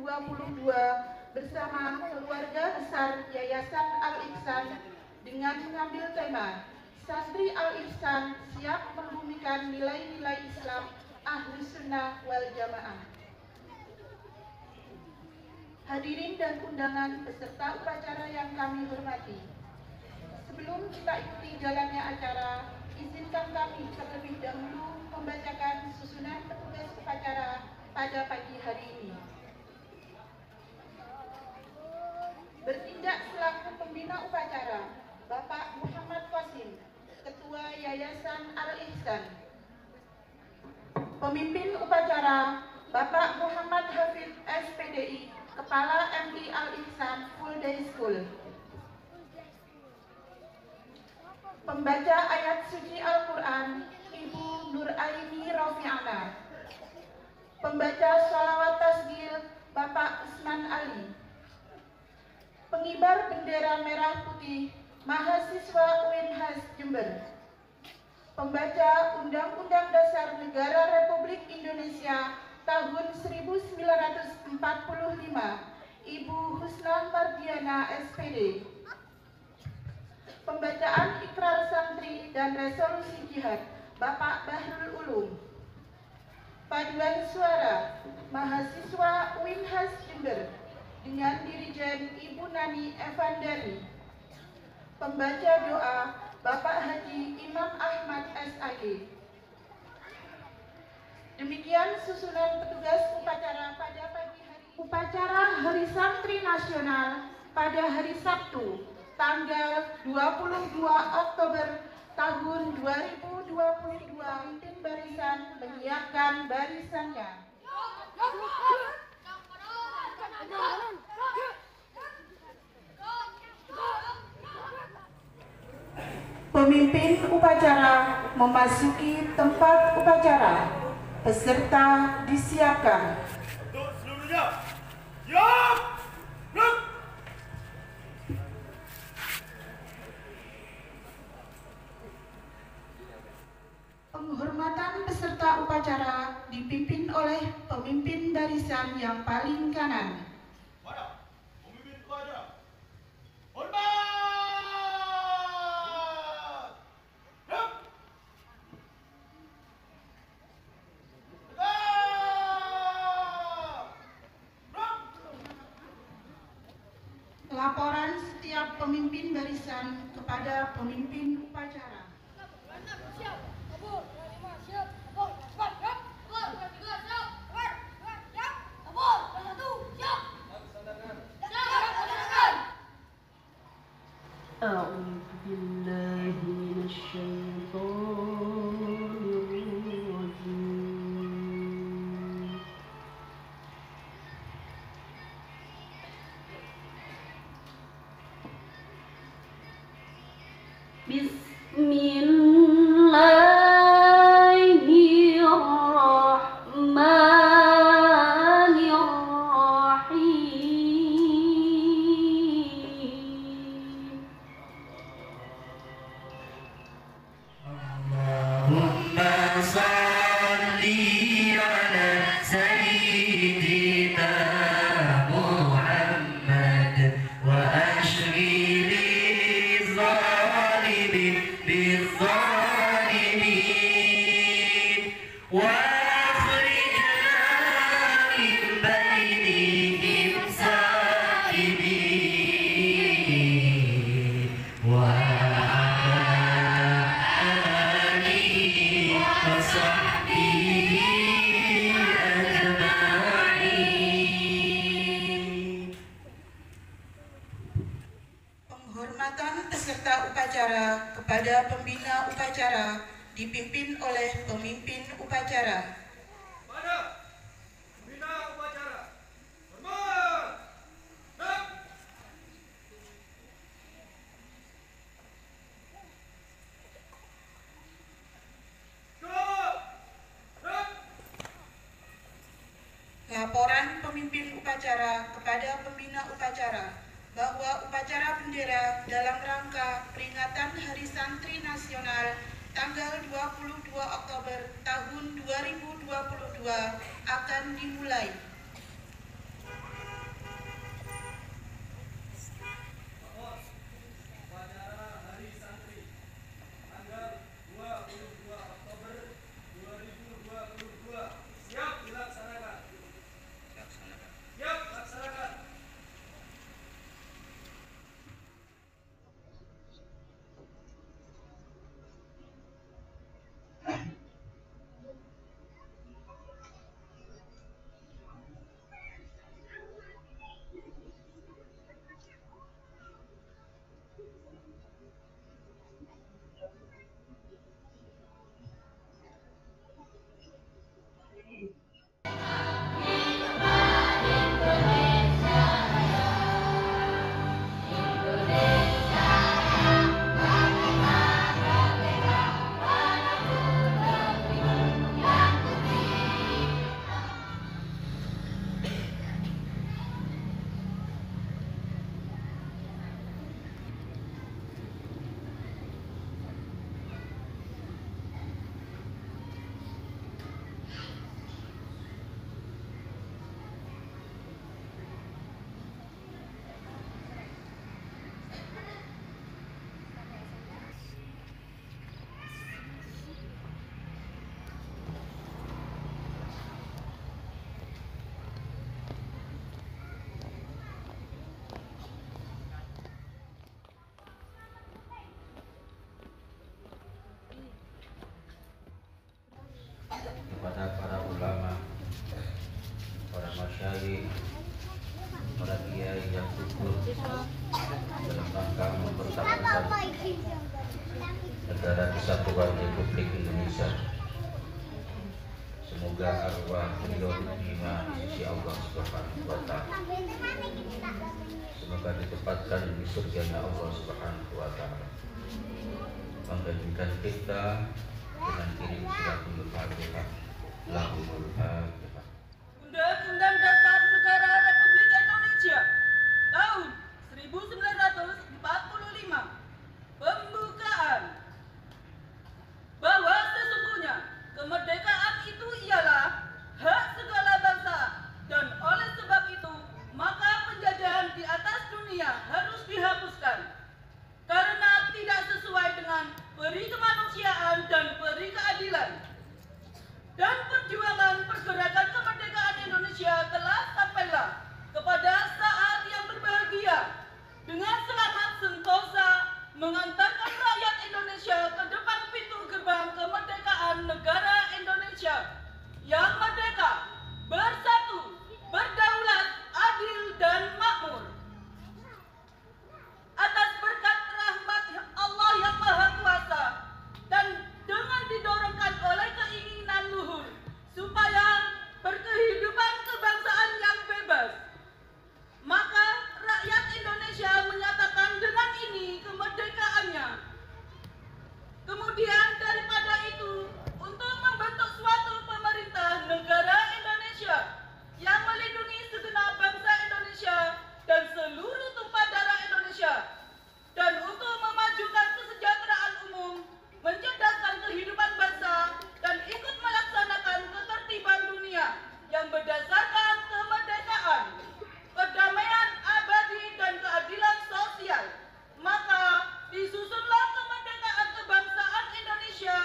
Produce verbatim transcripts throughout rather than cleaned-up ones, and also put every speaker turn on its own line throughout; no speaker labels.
dua puluh dua bersama keluarga besar Yayasan Al-Ihsan dengan mengambil tema Santri Al-Ihsan siap membumikan nilai-nilai Islam Ahlus Sunnah wal Jamaah. Hadirin dan undangan peserta upacara yang kami hormati, sebelum kita ikuti jalannya acara, izinkan kami terlebih dahulu membacakan susunan petugas upacara pada pagi hari ini. Bertindak selaku pembina upacara, Bapak Muhammad Qasim, Ketua Yayasan Al-Ihsan. Pemimpin upacara, Bapak Muhammad Hafid S P D I, Kepala M I Al-Ihsan Full Day School. Pembaca ayat suci Al-Quran, Ibu Nur Aini Rofiana. Pembaca sholawat tasbih, Bapak Usman Ali. Pengibar bendera merah putih, mahasiswa U I N H A S Jember. Pembaca Undang-Undang Dasar Negara Republik Indonesia tahun seribu sembilan ratus empat puluh lima, Ibu Husna Mardiana S P D. Pembacaan Ikrar Santri dan Resolusi Jihad, Bapak Bahrul Ulum. Paduan suara mahasiswa U I N H A S Jember dengan Dirijen Ibu Nani Evandari. Pembaca doa Bapak Haji Imam Ahmad S A G. Demikian susunan petugas upacara pada pagi hari upacara Hari Santri Nasional pada hari Sabtu tanggal dua puluh dua Oktober tahun dua ribu dua puluh dua. Tim barisan menyiapkan barisannya. Pemimpin upacara memasuki tempat upacara. Peserta disiapkan.
Untuk seluruhnya, siap, gerak.
Penghormatan peserta upacara dipimpin oleh pemimpin barisan yang paling kanan.
Mana pemimpin upacara? Hormat! Gerak!
Laporan setiap pemimpin barisan kepada pemimpin upacara.
أعوذ بالله من الشيطان الرجيم. بسم الله الرحمن الرحيم.
اللهم صل على سيدنا محمد وأشغل الظالمين بالظالمين وأخرجنا من بينهم سالمين وعلى آله وصحبه أجمعين.
Penghormatan peserta upacara kepada pembina upacara dipimpin oleh pemimpin upacara.
Mana pembina upacara? Hormat! Gerak! Gerak! Gerak!
Laporan pemimpin upacara kepada pembina upacara bahwa upacara bendera dalam rangka peringatan Hari Santri Nasional tanggal dua puluh dua Oktober tahun dua ribu dua puluh dua akan dimulai.
kiai, para kiai yang gugur dalam rangka mempertahankan negara kesatuan Republik Indonesia. Semoga arwah beliau diterima di sisi Allah Subhanahu wa Ta'ala. Semoga ditempatkan di surganya Allah Subhanahu wa Ta'ala. Menggantikan kita dengan kirim suratul Fatihah. Lahumul Fatihah.
Undang-Undang Dasar Negara Republik Indonesia tahun seribu sembilan ratus empat puluh lima. Pembukaan. Bahwa sesungguhnya kemerdekaan itu ialah hak segala bangsa, dan oleh sebab itu maka penjajahan di atas dunia harus dihapuskan karena tidak sesuai dengan peri kemanusiaan dan peri keadilan. Dan perjuangan pergerakan kemerdekaan Indonesia telah sampailah kepada saat yang berbahagia dengan selamat sentosa mengantarkan rakyat Indonesia ke depan pintu gerbang kemerdekaan negara Indonesia yang merdeka, bersatu, berdaulat, adil, dan makmur. Atas berkat rahmat Allah yang Maha Kuasa dan dengan didorongkan oleh keinginan luhur supaya berkehidupan kebangsaan yang bebas, maka rakyat Indonesia menyatakan dengan ini kemerdekaannya. Kemudian daripada itu, untuk membentuk suatu pemerintah negara Indonesia yang melindungi segenap bangsa Indonesia dan seluruh tumpah darah Indonesia, dan untuk memajukan kesejahteraan umum, mencerdaskan kehidupan bangsa, dan ikut melaksanakan ketertiban dunia yang berdasarkan kemerdekaan, perdamaian abadi, dan keadilan sosial, maka disusunlah kemerdekaan kebangsaan Indonesia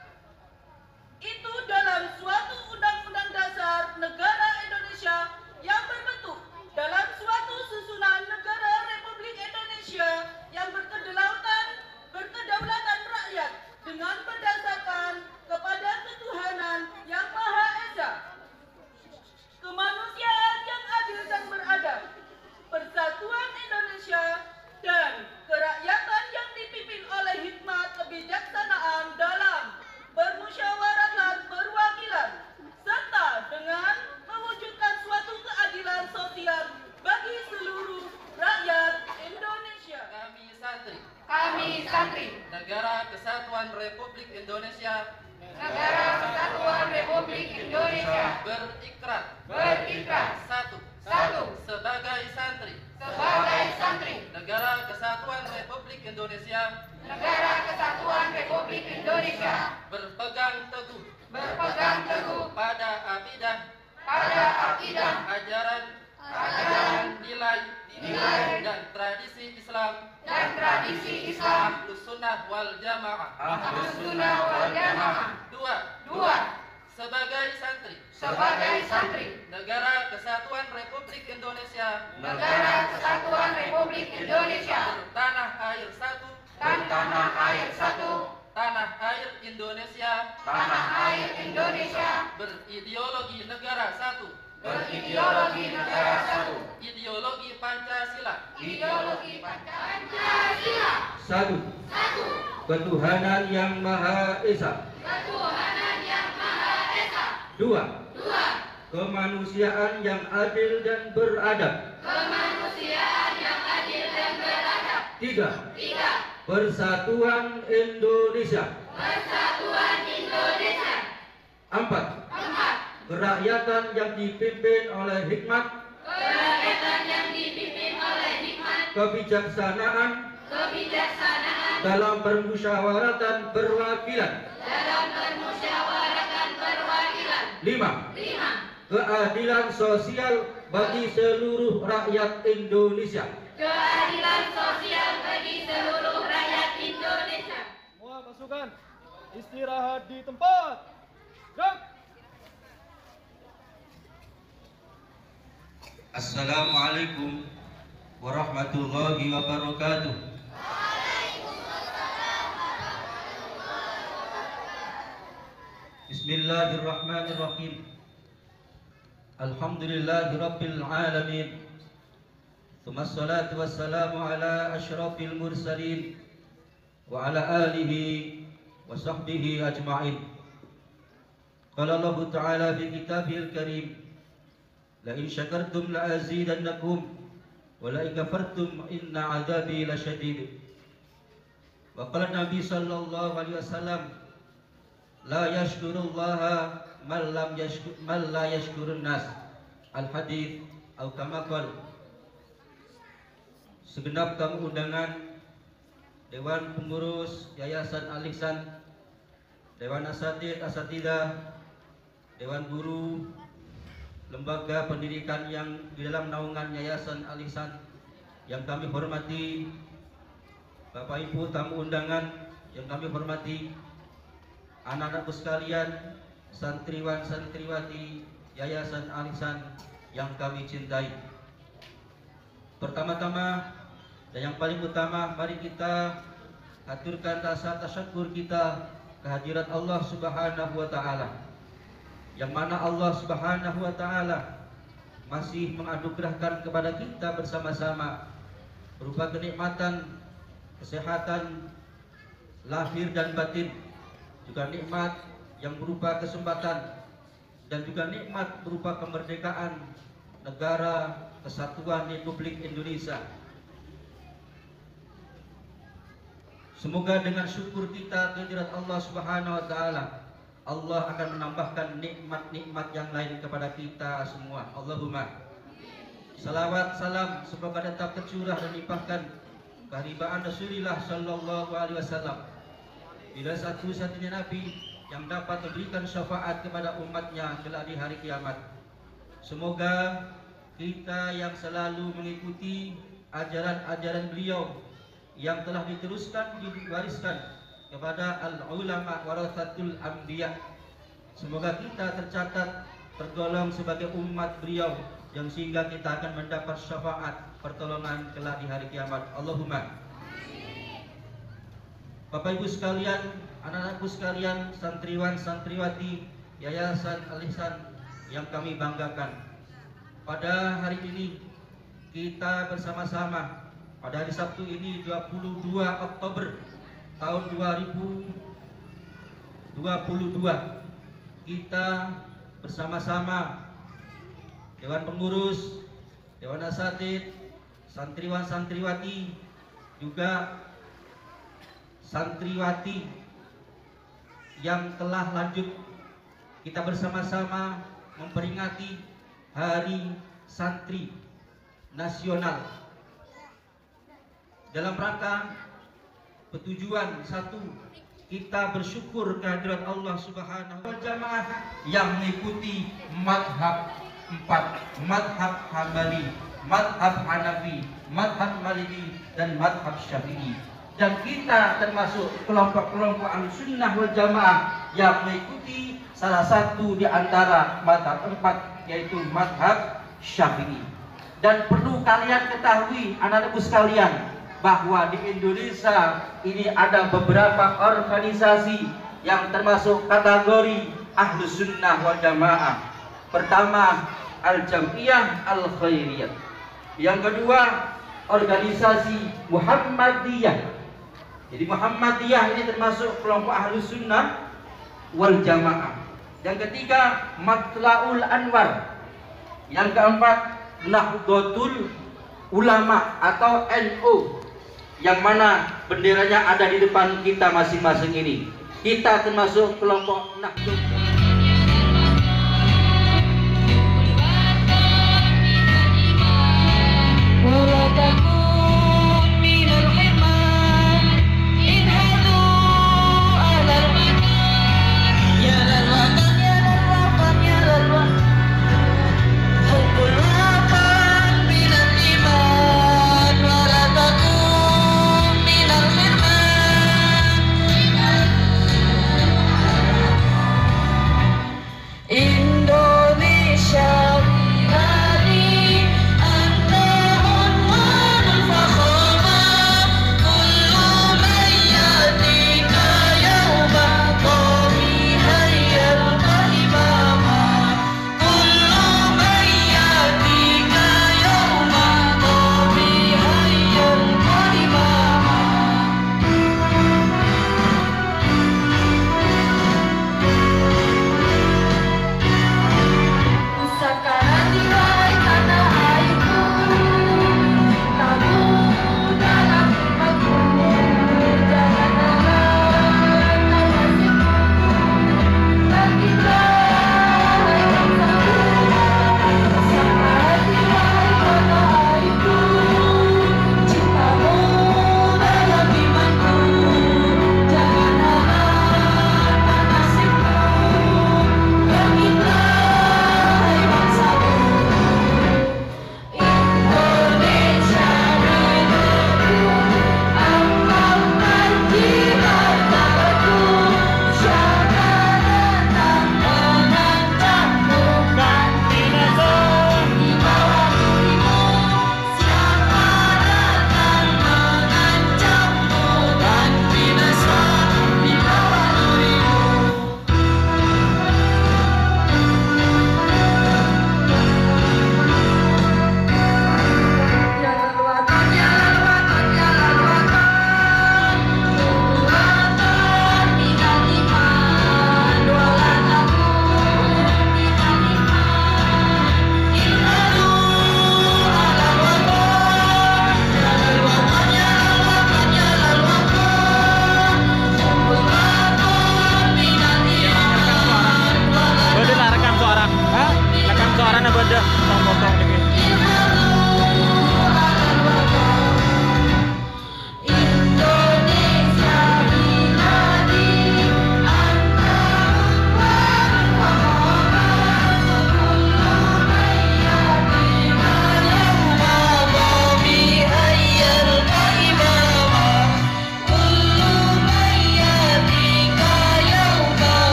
itu dalam suatu undang-undang dasar negara Indonesia yang berbentuk dalam suatu susunan negara Republik Indonesia yang berkedaulatan, berkedaulatan rakyat dengan berdasarkan kepada ketuhanan yang Maha Esa, kemanusiaan yang adil dan beradab, persatuan Indonesia, dan kerakyatan yang dipimpin oleh hikmat kebijaksanaan dalam bermusyawarah dan perwakilan, serta dengan mewujudkan suatu keadilan sosial bagi seluruh rakyat Indonesia.
Kami santri,
Kami santri
Negara Kesatuan Republik Indonesia,
Negara Kesatuan Republik Indonesia
berikrar
berikrar
satu,
satu
sebagai santri
sebagai santri
Negara Kesatuan Republik Indonesia,
Negara Kesatuan Republik Indonesia
berpegang teguh
berpegang teguh
pada akidah,
pada akidah,
ajaran,
ajaran,
nilai,
nilai,
dan tradisi Islam
dan tradisi Islam
Ahlus Sunnah wal Jamaah.
Ahlus Sunnah wal Jamaah.
Dua,
Dua,
sebagai santri
sebagai santri
Negara Kesatuan Republik Indonesia,
Negara Kesatuan Republik Indonesia
tanah air satu,
dan tanah air satu,
tanah air Indonesia,
tanah air Indonesia
berideologi negara satu,
berideologi negara satu,
ideologi Pancasila,
ideologi Pancasila,
Satu,
satu,
ketuhanan yang Maha Esa.
ketuhanan yang Maha Esa.
Dua,
Dua,
kemanusiaan yang adil dan beradab.
kemanusiaan yang adil dan beradab.
Tiga,
Tiga,
persatuan Indonesia.
persatuan Indonesia.
Empat,
Empat,
kerakyatan yang dipimpin oleh hikmat,
kerakyatan yang dipimpin oleh hikmat,
kebijaksanaan
kebijaksanaan
dalam permusyawaratan perwakilan.
dalam permusyawaratan perwakilan.
Lima,
Lima,
keadilan sosial bagi seluruh rakyat Indonesia.
keadilan sosial bagi seluruh rakyat Indonesia.
Semua pasukan istirahat di tempat. Gerak.
Assalamualaikum warahmatullahi wabarakatuh. Bismillahirrahmanirrahim. Alhamdulillahi Rabbil Alamin. Thumma salatu wassalamu ala ashrafil mursalin wa ala alihi wa sahbihi ajma'in. Qala Allah Ta'ala fi kitabihil karim, la in syakartum la azidannakum wa la in kafartum inna adzabi lasyadid. Wa qala Nabi sallallahu alaihi wasallam, la yashkurullaha man lam yashkur man la yashkurun nas. Al-hadits atau kama qala. Segenap tamu undangan, Dewan Pengurus Yayasan Al-Ihsan, Dewan Asatid Asatidah, Dewan Guru, lembaga pendidikan yang di dalam naungan Yayasan Al-Ihsan yang kami hormati, Bapak Ibu tamu undangan yang kami hormati, anak-anakku sekalian, santriwan santriwati Yayasan Al-Ihsan yang kami cintai. Pertama-tama dan yang paling utama, mari kita aturkan rasa tasyukur kita kehadirat Allah Subhanahu wa taala, yang mana Allah Subhanahu wa taala masih menganugerahkan kepada kita bersama-sama berupa kenikmatan kesehatan lahir dan batin, juga nikmat yang berupa kesempatan, dan juga nikmat berupa kemerdekaan negara kesatuan Republik Indonesia. Semoga dengan syukur kita kehadirat Allah Subhanahu wa taala, Allah akan menambahkan nikmat-nikmat yang lain kepada kita semua. Allahumma. Salawat salam semoga tetap tercurah dan limpahkan keharibaan Rasulullah sallallahu alaihi wasallam, bila satu-satunya nabi yang dapat memberikan syafaat kepada umatnya kelak di hari kiamat. Semoga kita yang selalu mengikuti ajaran-ajaran beliau yang telah diteruskan, diwariskan kepada al-ulama warathatul anbiya, semoga kita tercatat tergolong sebagai umat beliau, yang sehingga kita akan mendapat syafaat pertolongan kelak di hari kiamat. Allahumma. Bapak Ibu sekalian, anak-anakku sekalian, santriwan santriwati Yayasan Al-Ihsan yang kami banggakan, pada hari ini kita bersama-sama pada hari Sabtu ini dua puluh dua Oktober tahun dua ribu dua puluh dua, kita bersama-sama Dewan Pengurus, Dewan Asatid, santriwan santriwati, juga santriwati yang telah lanjut, kita bersama-sama memperingati Hari Santri Nasional dalam rangka bertujuan satu, kita bersyukur kehadirat Allah Subhanahu wa Jamaah yang mengikuti madhab empat, madhab Hambali, madhab Hanafi, madhab Maliki, dan madhab Syafi'i. Dan kita termasuk kelompok-kelompok Ahlussunnah wal Jamaah yang mengikuti salah satu di antara madhab empat, yaitu madhab Syafi'i. Dan perlu kalian ketahui, anak-anakku sekalian, bahwa di Indonesia ini ada beberapa organisasi yang termasuk kategori Ahlussunnah wal Jamaah. Pertama, Al-Jam'iyah Al-Khairiyah. Yang kedua, organisasi Muhammadiyah. Jadi Muhammadiyah ini termasuk kelompok Ahlussunnah wal Jamaah. Yang ketiga, Matla'ul Anwar. Yang keempat, Nahdlatul Ulama atau N U, yang mana benderanya ada di depan kita masing-masing ini. Kita termasuk kelompok Nahdlatul.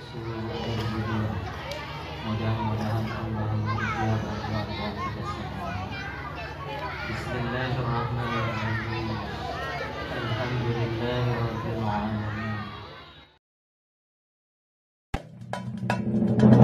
seluruh individu. Mudah-mudahan Allah menjawab doa-doa kita semua. Bismillahirrahmanirrahim. Alhamdulillahirabbil alamin.